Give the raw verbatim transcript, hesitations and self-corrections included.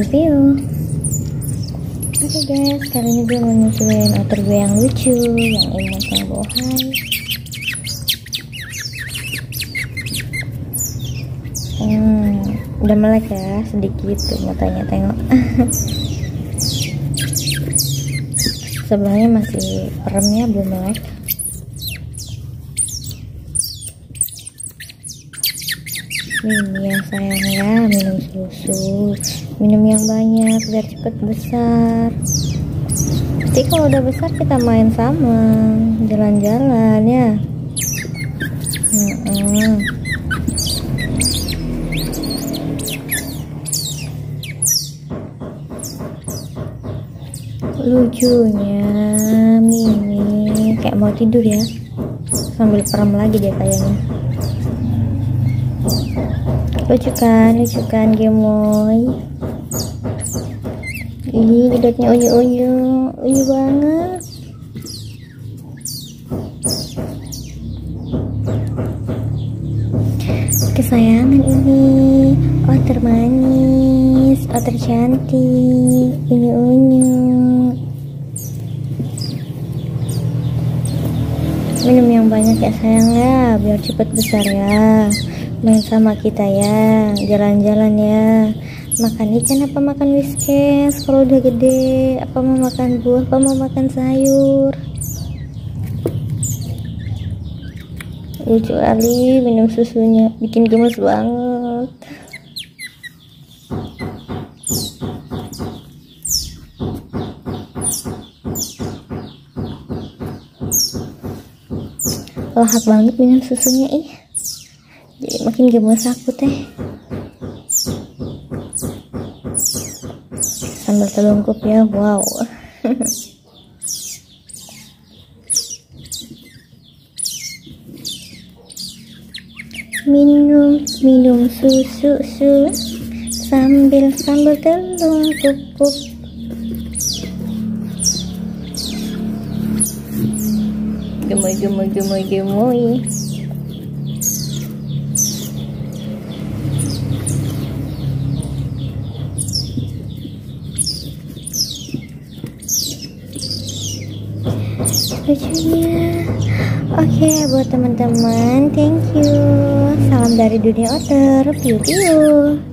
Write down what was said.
piu. Oke guys, kali ini gue mau nyusuin otter gue yang lucu, yang imut, yang bohai. Hmm, udah melek ya sedikit tuh matanya, tengok. Sebelahnya masih peremnya belum melek. Ini yang sayang ya, minum susu, minum yang banyak biar cepet besar. Pasti kalau udah besar kita main sama, jalan-jalan ya. Hmm-hmm. Lucunya Mini kayak mau tidur ya, sambil perem lagi dia kayaknya. Lucu kan, lucu kan gemoy. Ini jidatnya unyu-unyu, unyu banget. Kesayangan ini, otter manis, otter cantik, unyu-unyu. Minum yang banyak ya sayang ya, biar cepet besar ya. Main sama kita ya, jalan-jalan ya. Makan ikan apa makan whiskas kalau udah gede? Apa mau makan buah, apa mau makan sayur? Lucu kali minum susunya, bikin gemes banget. Lahap banget minum susunya ih. Jadi makin gemes aku teh. Sambil telungkup ya, wow. Minum, minum susu, su, sambil sambil telungkup. Gemoy, gemoy, gemoy, gemoy. Lucunya. Oke, buat teman-teman, thank you. Salam dari dunia otter, piu piu.